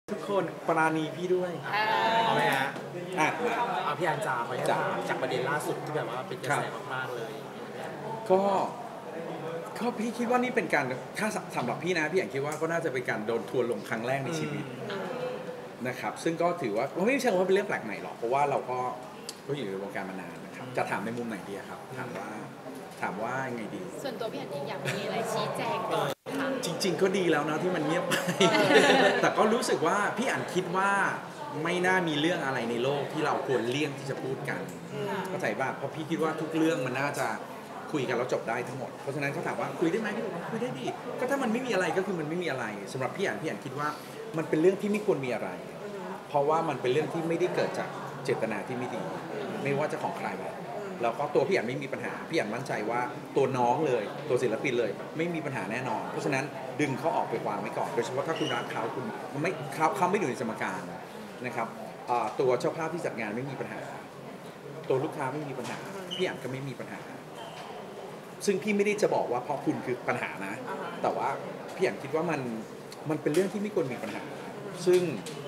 ทุกคนปราณีพี่ด้วยเอาไหมฮะเอาพี่อันจาไปจากประเด็นล่าสุดที่แบบว่าเป็นกระแสมากๆเลยก็พี่คิดว่านี่เป็นการถ้าสำหรับพี่นะพี่อยากคิดว่าก็น่าจะเป็นการโดนทัวร์ลงครั้งแรกในชีวิตนะครับซึ่งก็ถือว่าไม่ใช่ว่าเป็นเรื่องแปลกใหม่หรอกเพราะว่าเราก็อยู่ในวงการมานานนะครับจะถามในมุมไหนดีครับถามว่ายังไงดีส่วนตัวพี่อันเองอยากมีอะไรชี้แจงก่อนคะจริงๆก็ดีแล้วนะที่มันเงียบไปแต่ก็รู้สึกว่าพี่อันคิดว่าไม่น่ามีเรื่องอะไรในโลกที่เราควรเลี่ยงที่จะพูดกันเข้าใจป่ะเพราะพี่คิดว่าทุกเรื่องมันน่าจะคุยกันแล้วจบได้ทั้งหมดเพราะฉะนั้นเขาถามว่าคุยได้ไหมพี่บอกว่าคุยได้ดีก็ถ้ามันไม่มีอะไรก็คือมันไม่มีอะไรสำหรับพี่อันคิดว่ามันเป็นเรื่องที่ไม่ควรมีอะไรเพราะว่ามันเป็นเรื่องที่ไม่ได้เกิดจากเจตนาที่ไม่ดีไม่ว่าจะของใครแล้วก็ตัวพี่อันไม่มีปัญหาพี่อันมั่นใจว่าตัวน้องเลยตัวศิลปินเลยไม่มีปัญหาแน่นอนเพราะฉะนั้นดึงเขาออกไปวางไว้ก่อนโดยเฉพาะถ้าคุณรักเขาคุณไม่เขาไม่อยู่ในสมการนะครับตัวเจ้าภาพที่จัดงานไม่มีปัญหาตัวลูกค้าไม่มีปัญหาพี่อันก็ไม่มีปัญหาซึ่งพี่ไม่ได้จะบอกว่าเพราะคุณคือปัญหานะแต่ว่าพี่อันคิดว่ามันเป็นเรื่องที่ไม่ควรมีปัญหาซึ่ง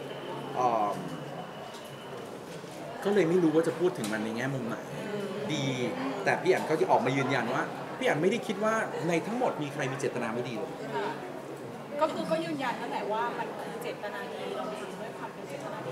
ก็เลยไม่รู้ว่าจะพูดถึงมันในแง่มุมไหนดีแต่พี่อันก็จะออกมายืนยันว่าพี่อันไม่ได้คิดว่าในทั้งหมดมีใครมีเจตนาไม่ดีเลยก็ยืนยันนั่นแหละว่ามันคือเจตนาดีเราทำด้วยความเป็นเจตนาดี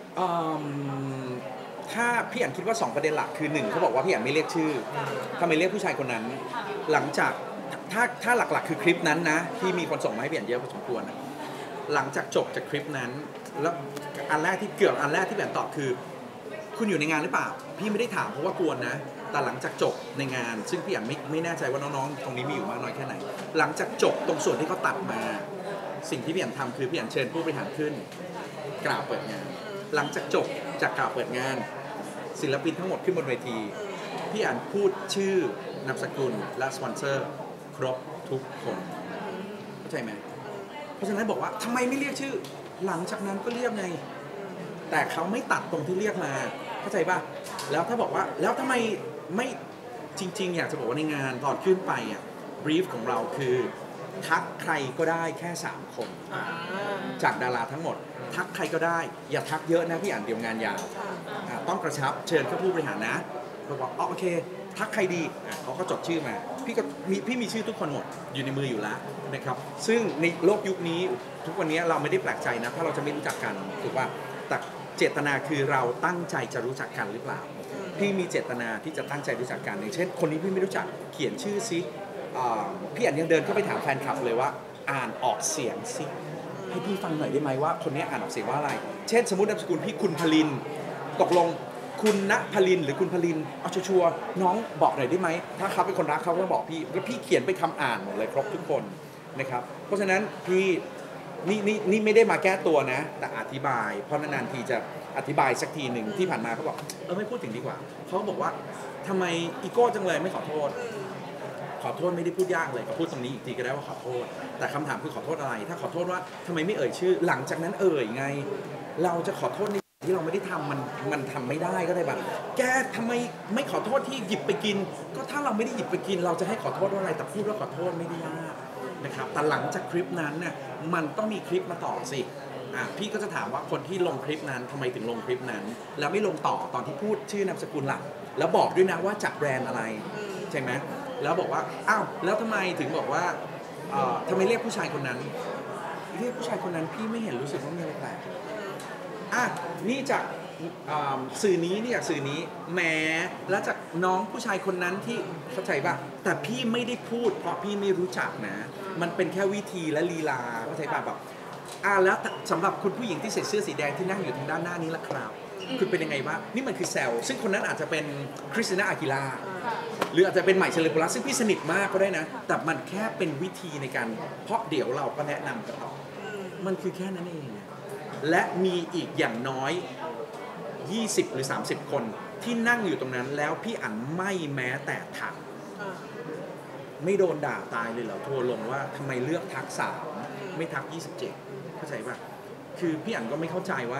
ถ้าพี่อันคิดว่า2ประเด็นหลักคือ1เขาบอกว่าพี่อันไม่เรียกชื่อทำไมเรียกผู้ชายคนนั้นหลังจากถ้าหลักๆคือคลิปนั้นนะที่มีคนส่งมาให้พี่อันเยอะพอสมควรหลังจากจบจากคลิปนั้นแล้วอันแรกที่พี่อันตอบคือคุณอยู่ในงานหรือเปล่าพี่ไม่ได้ถามเพราะว่ากวนนะแต่หลังจากจบในงานซึ่งพี่อันไม่แน่ใจว่าน้องๆตรงนี้มีอยู่มากน้อยแค่ไหนหลังจากจบตรงส่วนที่เขาตัดมาสิ่งที่พี่อันทำคือพี่อันเชิญผู้บริหารขึ้นกล่าวเปิดงานหลังจากจบจากกล่าวเปิดงานศิลปินทั้งหมดขึ้นบนเวทีพี่อันพูดชื่อนามสกุลและสปอนเซอร์ครบทุกคนเข้าใจไหมเพราะฉะนั้นบอกว่าทำไมไม่เรียกชื่อหลังจากนั้นก็เรียกไงแต่เขาไม่ตัดตรงที่เรียกมาเข้าใจป่ะแล้วถ้าบอกว่าแล้วทำไมไม่จริงๆอยากจะบอกว่าในงานตอนขึ้นไปบรีฟของเราคือทักใครก็ได้แค่3คนจากดาราทั้งหมดทักใครก็ได้อย่าทักเยอะนะพี่อ่านเดี๋ยวงานยาวต้องกระชับเชิญแค่ผู้บริหารนะเราบอกโอเคทักใครดีเขาก็จดชื่อมาพี่มีชื่อทุกคนหมดอยู่ในมืออยู่แล้วนะครับซึ่งในโลกยุคนี้ทุกวันนี้เราไม่ได้แปลกใจนะถ้าเราจะไม่รู้จักกันถูกป่ะแต่เจตนาคือเราตั้งใจจะรู้จักกันหรือเปล่าพี่มีเจตนาที่จะตั้งใจรู้จักกันอย่างเช่นคนนี้พี่ไม่รู้จักเขียนชื่อซิพี่อันยังเดินเข้าไปถามแฟนคลับเลยว่าอ่านออกเสียงซิให้พี่ฟังหน่อยได้ไหมว่าคนนี้อ่านออกเสียงว่าอะไรเช่นสมมตินามสกุลพี่คุณพลินตกลงคุณณพลินหรือคุณพลินเอาชัวร์น้องบอกหน่อยได้ไหมถ้าเขาเป็นคนรักเขาก็บอกพี่แล้วพี่เขียนไปคำอ่านหมดเลยครบทุกคนนะครับเพราะฉะนั้นพี่นี่ไม่ได้มาแก้ตัวนะแต่อธิบายเพราะนานๆทีจะอธิบายสักทีหนึ่งที่ผ่านมาเขาบอกไม่พูดถึงดีกว่าเขาบอกว่าทำไมอีโก้จังเลยไม่ขอโทษไม่ได้พูดยากเลยก็พูดตรงนี้อีกทีก็ได้ว่าขอโทษแต่คำถามคือขอโทษอะไรถ้าขอโทษว่าทำไมไม่เอ่ยชื่อหลังจากนั้นเอ่ยไงเราจะขอโทษในที่เราไม่ได้ทำมันทำไม่ได้ก็ได้แบบแกทำไมไม่ขอโทษที่หยิบไปกินก็ถ้าเราไม่ได้หยิบไปกินเราจะให้ขอโทษว่าอะไรแต่พูดว่าขอโทษไม่ได้ยากนะครับแต่หลังจากคลิปนั้นเนี่ยมันต้องมีคลิปมาต่อสิพี่ก็จะถามว่าคนที่ลงคลิปนั้นทำไมถึงลงคลิปนั้นแล้วไม่ลงต่อตอนที่พูดชื่อนามสกุลหลักแล้วบอกด้วยนะว่าจากแบรนด์อะไรใช่ไหมแล้วบอกว่าอ้าวแล้วทำไมถึงบอกว่าทำไมเรียกผู้ชายคนนั้นเรียกผู้ชายคนนั้นพี่ไม่เห็นรู้สึกว่ามีอะไรแปลกนี่จากสื่อนี้นี่จากสื่อนี้แหมแล้วจากน้องผู้ชายคนนั้นที่เข้าใจป่ะแต่พี่ไม่ได้พูดเพราะพี่ไม่รู้จักนะมันเป็นแค่วิธีและลีลาเข้าใจป่ะแบบแล้วสำหรับคุณผู้หญิงที่ใส่เสื้อสีแดงที่นั่งอยู่ทางด้านหน้านี้ละครับคือเป็นยังไงวะนี่มันคือแซลซึ่งคนนั้นอาจจะเป็นคริสติน่าอากิล่าหรืออาจจะเป็นใหม่เชลิโปลัสซึ่งพี่สนิทมากก็ได้นะแต่มันแค่เป็นวิธีในการเพราะเดี๋ยวเราก็แนะนำกันต่อมันคือแค่นั้นเองและมีอีกอย่างน้อย20หรือ30คนที่นั่งอยู่ตรงนั้นแล้วพี่อั๋นไม่แม้แต่ทักไม่โดนด่าตายเลยเหรอทัวร์ลงว่าทำไมเลือกทัก3ไม่ทัก27เข้าใจป่ะคือพี่อั๋นก็ไม่เข้าใจว่า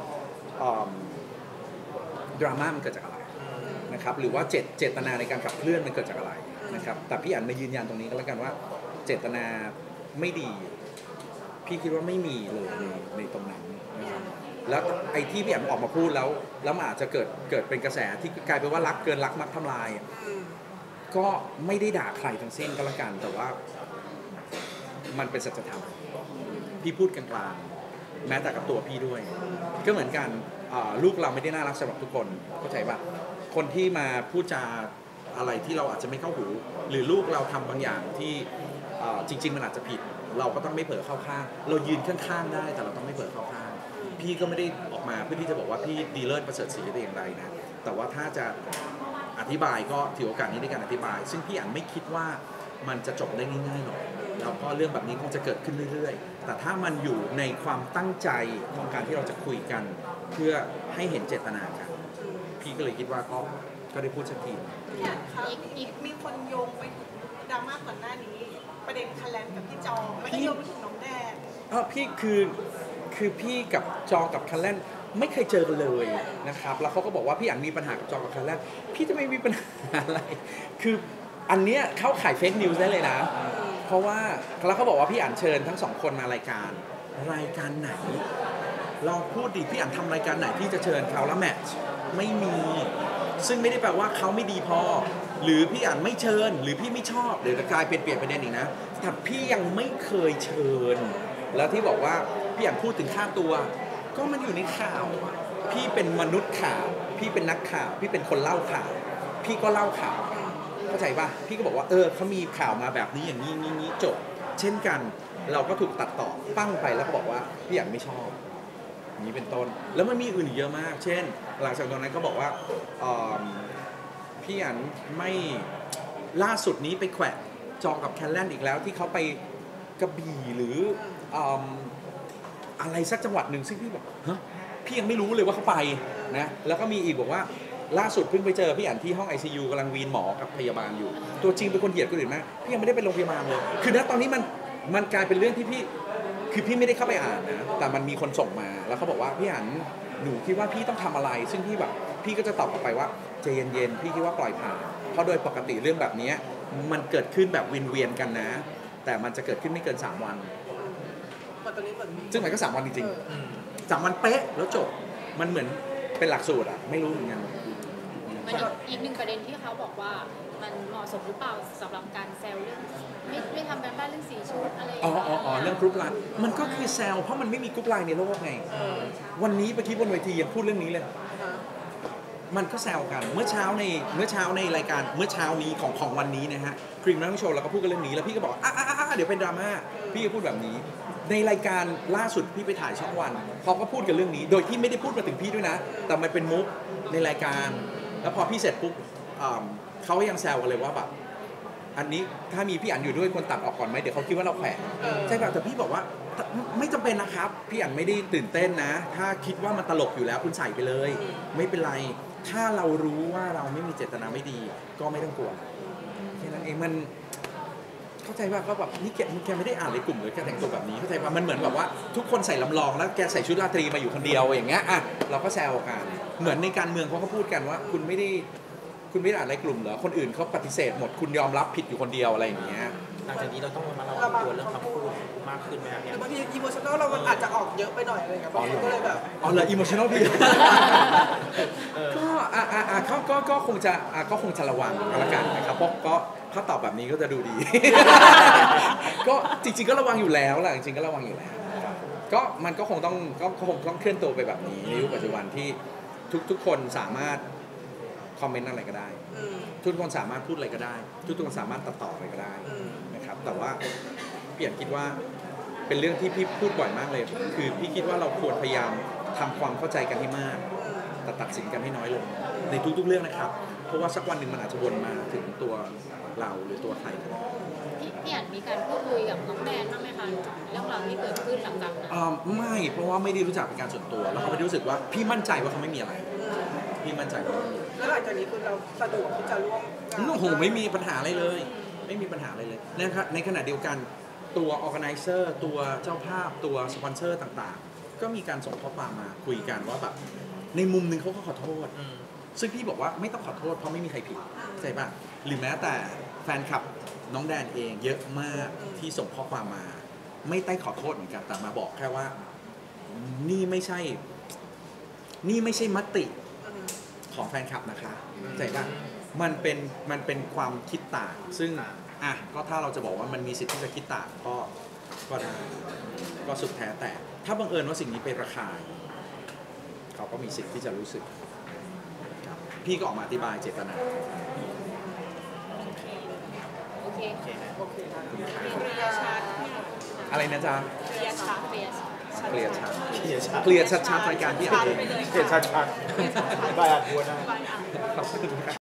ดราม่ามันเกิดจากอะไรนะครับหรือว่าเจตนาในการขับเคลื่อนมันเกิดจากอะไรนะครับแต่พี่อั๋นมายืนยันตรงนี้ก็แล้วกันว่าเจตนาไม่ดีพี่คิดว่าไม่มีเลยในตรงนั้นแล้วไอ้ที่พี่อันออกมาพูดแล้วมันอาจจะเกิดเป็นกระแสที่กลายเป็นว่ารักเกินรักมักทำลายก็ไม่ได้ด่าใครทั้งสิ้นก็แล้วกันแต่ว่ามันเป็นสัจธรรมพี่พูดกลางๆแม้แต่กับตัวพี่ด้วยก็เหมือนกันลูกเราไม่ได้น่ารักสำหรับทุกคนเข้าใจป่ะคนที่มาพูดจาอะไรที่เราอาจจะไม่เข้าหูหรือลูกเราทำบางอย่างที่จริงๆมันอาจจะผิดเราก็ต้องไม่เผลอเข้าข้างเรายืนข้างๆได้แต่เราต้องไม่เผลอเข้าข้างพี่ก็ไม่ได้ออกมาเพื่อที่จะบอกว่าพี่ดีเลิศประเสริฐศรีได้อย่างไรนะแต่ว่าถ้าจะอธิบายก็ถือโอกาสนี้ในการอธิบายซึ่งพี่อันไม่คิดว่ามันจะจบได้ง่ายๆหรอกแล้วก็เรื่องแบบนี้คงจะเกิดขึ้นเรื่อยๆแต่ถ้ามันอยู่ในความตั้งใจของการที่เราจะคุยกันเพื่อให้เห็นเจตนากันพี่ก็เลยคิดว่าก็ได้พูดสักทีเนี่ยครับมีคนโยงไปดราม่าก่อนหน้านี้ประเด็นคันแลนกับพี่จองแล้วก็โยงไปถึงน้องแดนพี่คือพี่กับจองกับคันแลนไม่เคยเจอกันเลยนะครับแล้วเขาก็บอกว่าพี่อันมีปัญหากับจองกับคันแลนพี่จะไม่มีปัญหาอะไรคืออันเนี้ยเข้าข่ายเฟกนิวส์ได้เลยนะเพราะว่าแล้วเขาบอกว่าพี่อันเชิญทั้งสองคนมารายการไหนลองพูดดิพี่อันทำรายการไหนที่จะเชิญเขาแล้วแมทช์ไม่มีซึ่งไม่ได้แปลว่าเขาไม่ดีพอหรือพี่อันไม่เชิญหรือพี่ไม่ชอบเดี๋ยวจะกลายเป็นเปลี่ยนประเด็นอีกนะแต่พี่ยังไม่เคยเชิญแล้วที่บอกว่าพี่อันพูดถึงค่าตัวก็มันอยู่ในข่าวพี่เป็นมนุษย์ข่าวพี่เป็นนักข่าวพี่เป็นคนเล่าข่าวพี่ก็เล่าข่าวเข้าใจป่ะพี่ก็บอกว่าเขามีข่าวมาแบบนี้อย่างนี้จบเช่นกันเราก็ถูกตัดต่อปั้งไปแล้วก็บอกว่าพี่อันไม่ชอบนี้เป็นต้นแล้วมันมีอื่นอีกเยอะมากเช่นหลังจากตรงนั้นก็บอกว่าพี่อันไม่ล่าสุดนี้ไปแขวะจองกับแคนแลนอีกแล้วที่เขาไปกระบี่หรืออะไรสักจังหวัดหนึ่งซึ่งพี่บอกฮะพี่ยังไม่รู้เลยว่าเขาไปนะแล้วก็มีอีกบอกว่าล่าสุดเพิ่งไปเจอพี่อันที่ห้อง ICU กำลังวีนหมอกับพยาบาลอยู่ตัวจริงเป็นคนเหยียดคนอื่นมากพี่ยังไม่ได้ไปโรงพยาบาลเลยคือณตอนนี้มันกลายเป็นเรื่องที่พี่ไม่ได้เข้าไปอ่านนะแต่มันมีคนส่งมาแล้วเขาบอกว่าพี่อันหนูคิดว่าพี่ต้องทำอะไรซึ่งพี่ก็จะตอบกลับไปว่าใจเย็นๆพี่คิดว่าปล่อยผ่านเพราะโดยปกติเรื่องแบบนี้มันเกิดขึ้นแบบวินเวียนกันนะแต่มันจะเกิดขึ้นไม่เกิน3 วันซึ่งมันก็3 วันจริงๆ3 วันเป๊ะแล้วจบมันเหมือนเป็นหลักสูตรอะไม่รู้เหมือนกันมันอีกหนึ่งประเด็นที่เขาบอกว่ามันเหมาะสมหรือเปล่าสำหรับการแซวเรื่องไม่ทำแบบบ้านเรื่องสีชุดอะไรเรื่องกรุ๊ปไลน์มันก็คือแซวเพราะมันไม่มีกรุ๊ปไลน์ในโลกไงวันนี้ไปคิดบนเวทียังพูดเรื่องนี้เลยมันก็แซวกันเมื่อเช้าในรายการเมื่อเช้านี้ของวันนี้นะฮะครีมนั่งโชว์แล้วก็พูดกันเรื่องนี้แล้วพี่ก็บอกเดี๋ยวเป็นดราม่าพี่ก็พูดแบบนี้ในรายการล่าสุดพี่ไปถ่ายช่องวันเขาก็พูดกันเรื่องนี้โดยที่ไม่ได้พูดมาถึงพี่ด้วยนะแต่มันเป็นมุกในรายการแล้วพอพี่เสร็จปุ๊บเขาก็ยังแซวกันเลยว่าแบบอันนี้ถ้ามีพี่อันอยู่ด้วยควรตัดออกก่อนไหมเดี๋ยวเขาคิดว่าเราแขวะใช่ป่ะแต่พี่บอกว่าไม่จำเป็นนะครับพี่อันไม่ได้ตื่นเต้นนะถ้าคิดว่ามันตลกอยู่แล้วคุณใส่ไปเลยไม่เป็นไรถ้าเรารู้ว่าเราไม่มีเจตนาไม่ดีก็ไม่ต้องกลัวแค่นั้นเองมันเข้าใจว่าก็แบบนี่แกไม่ได้อ่านในกลุ่มเลยแกแต่งตัวแบบนี้เข้าใจป่ะมันเหมือนแบบว่าทุกคนใส่ลำลองแล้วแกใส่ชุดราตรีมาอยู่คนเดียวอย่างเงี้ยเราก็แซวกันเหมือนในการเมืองเขาก็พูดกันว่าคุณไม่ได้อ่านในกลุ่มเหรอคนอื่นเขาปฏิเสธหมดคุณยอมรับผิดอยู่คนเดียวอะไรอย่างเงี้ยหลังจากนี้เราต้องมาระวังตัวเรื่องคำพูดมากขึ้นไหมครับบางทีอิโมชั่นอลเรามันอาจจะออกเยอะไปหน่อยอะไรอย่างเงี้ยก็เลยแบบเลยอิโมชั่นอลพี่ก็คงจะระวังกันละกันนะครับเพราะก็ถ้าตอบแบบนี้ก็จะดูดีก็จริงๆก็ระวังอยู่แล้วแหละจริงๆก็ระวังอยู่แล้วก็มันก็คงต้องเคลื่อนตัวไปแบบนี้ในยุคปัจจุบันที่ทุกคนสามารถคอมเมนต์อะไรก็ได้ทุกคนสามารถพูดอะไรก็ได้ทุกคนสามารถตัดต่ออะไรก็ได้นะครับแต่ว่าเปลี่ยนคิดว่าเป็นเรื่องที่พี่พูดบ่อยมากเลยคือพี่คิดว่าเราควรพยายามทำความเข้าใจกันให้มากแต่ตัดสินกันให้น้อยลงในทุกๆเรื่องนะครับเพราะว่าสักวันหนึ่งมันอาจจะวนมาถึงตัวเราหรือตัวใครพี่อันมีการพูดคุยกับน้องแดนบ้างไหมคะเรื่องราวที่เกิดขึ้นหลังจากนั้นไม่เพราะว่าไม่ได้รู้จักเป็นการส่วนตัวแล้วเขาไม่ได้รู้สึกว่าพี่มั่นใจว่าเขาไม่มีอะไรพี่มั่นใจว่าแล้วหลังจากนี้คือเราสะดวกที่จะร่วมโอ้โหไม่มีปัญหาอะไรเลยไม่มีปัญหาอะไรเลยในขณะเดียวกันตัว organizer ตัวเจ้าภาพตัวสปอนเซอร์ต่างๆก็มีการส่งข้อความมาคุยกันว่าแบบในมุมนึงเขาก็ขอโทษซึ่งพี่บอกว่าไม่ต้องขอโทษเพราะไม่มีใครผิดใช่ป่ะหรือแม้แต่แฟนคลับน้องแดนเองเยอะมากที่ส่งข้อความมาไม่ได้ขอโทษเหมือนกันแต่มาบอกแค่ว่านี่ไม่ใช่นี่ไม่ใช่มติของแฟนคลับนะคะเข้าใจป่ะมันเป็นความคิดต่างซึ่งอ่ะก็ถ้าเราจะบอกว่ามันมีสิทธิ์ที่จะคิดต่างก็ได้ก็สุดแท้แต่ถ้าบังเอิญว่าสิ่งนี้เป็นระคายเขาก็มีสิทธิ์ที่จะรู้สึกครับพี่ก็ออกมาอธิบายเจตนาโอเคโอเคนะเคลียร์ชัดอะไรนะจ๊ะเคลียร์ชัดเฟียสเคลียร์ชัดเคลียร์ชัดเคลียร์ชัดๆรายการพี่อ่านไปเลยเคลียร์ชัดๆใบอัดบัวได้ไปอ่ะขอบคุณครับ